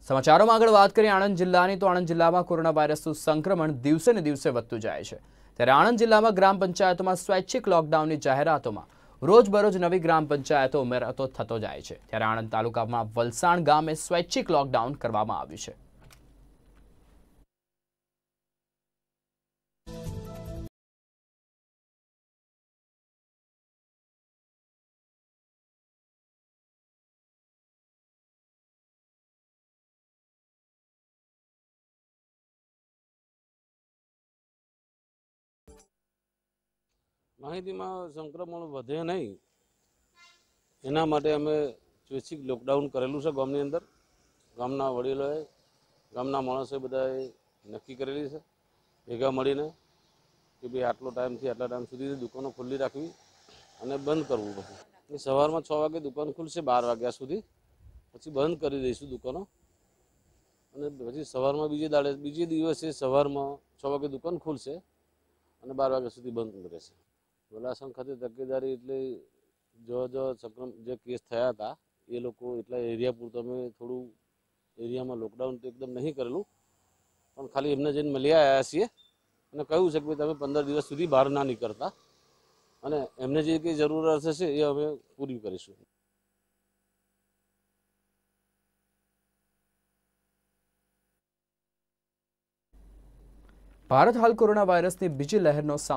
समाचारों में आगळ बात करिए आणंद जिल्लानी तो आणंद जिल्लामां कोरोना वायरसनुं संक्रमण दिवसे ने दिवसे વધતું જાય છે। ત્યારે आणंद जिल्लामां ग्राम पंचायतोमां स्वैच्छिक लॉकडाउननी जाहेरातोमां रोजबरोज नवी ग्राम पंचायतो उमेरातो थतो जाय છે। ત્યારે आणंद तालुकामां વલસાણ ગામે स्वैच्छिक लॉकडाउन કરવામાં આવ્યું છે। माहिती में संक्रमण वधे नहीं एना माटे अमे स्वैच्छिक लॉकडाउन करेलू है। गामनी अंदर गामना वडीलोए गामना माणसोए बधाए नक्की करेली है भेगा मळीने कि भाई आटलो टाइम थी आटला टाइम सुधी दुकानों खुल्ली राखवी अने बंद करवू। पछी सवारमां 6 वागे दुकान खुलशे 12 वाग्या सुधी पछी बंद करी दईशुं दुकानों अने पछी सवारमां बीजे दिवसे सवारमां 6 वागे दुकान खुलशे अने 12 वाग्या सुधी बंद रहेशे। वलासण खाते तकेदारी एटले जो जे केस थया था ए लोको एटला एरिया पूरतो अमे थोड़ू एरिया में लॉकडाउन तो एकदम नहीं करेलू पण खाली एमने जईने मळी आव्या छीए अने कह्युं छे के तमे 15 दिवस सुधी बहार ना निकळता अने एमने जे कंई जरूरत हशे ए अमे पूरी करीशुं। भारत हाल कोरोना वायरसनी बीजी लहरनो